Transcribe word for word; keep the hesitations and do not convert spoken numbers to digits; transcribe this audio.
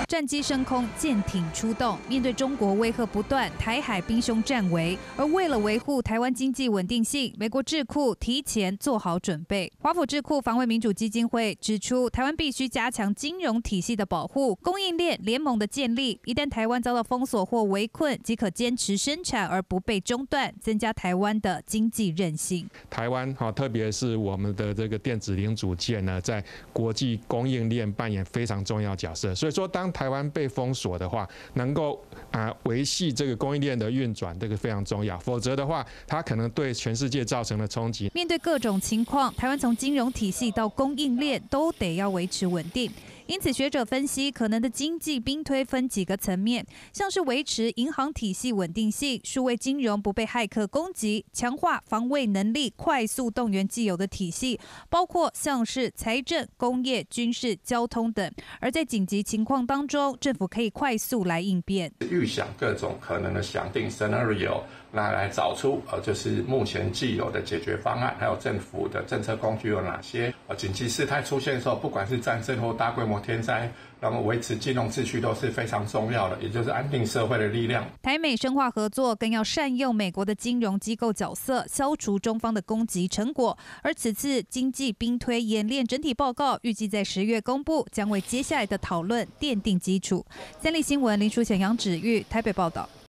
战机升空，舰艇出动，面对中国威吓不断，台海兵凶战危。而为了维护台湾经济稳定性，美国智库提前做好准备。华府智库防卫民主基金会指出，台湾必须加强金融体系的保护，供应链联盟的建立。一旦台湾遭到封锁或围困，即可坚持生产而不被中断，增加台湾的经济韧性。 台湾哈，特别是我们的这个电子零组件呢，在国际供应链扮演非常重要角色。所以说，当台湾被封锁的话，能够啊维系这个供应链的运转，这个非常重要。否则的话，它可能对全世界造成的冲击。 面对各种情况，台湾从金融体系到供应链都得要维持稳定。因此，学者分析可能的经济兵推分几个层面，像是维持银行体系稳定性、数位金融不被骇客攻击、强化防卫能力、快速动员既有的体系，包括像是财政、工业、军事、交通等。而在紧急情况当中，政府可以快速来应变， 预想各种可能的想定 scenario， 那来找出呃就是目前既有的解决方案，还有政府的政策工具有哪些。呃，紧急事态出现的时候，不管是战争或大规模天灾，然后维持金融秩序都是非常重要的，也就是安定社会的力量。 台美深化合作，更要善用美国的金融机构角色，消除中方的攻击成果。而此次经济兵推演练整体报告预计在十月公布，将为接下来的讨论奠定基础。三立新闻林淑贤、杨芷玉台北报道。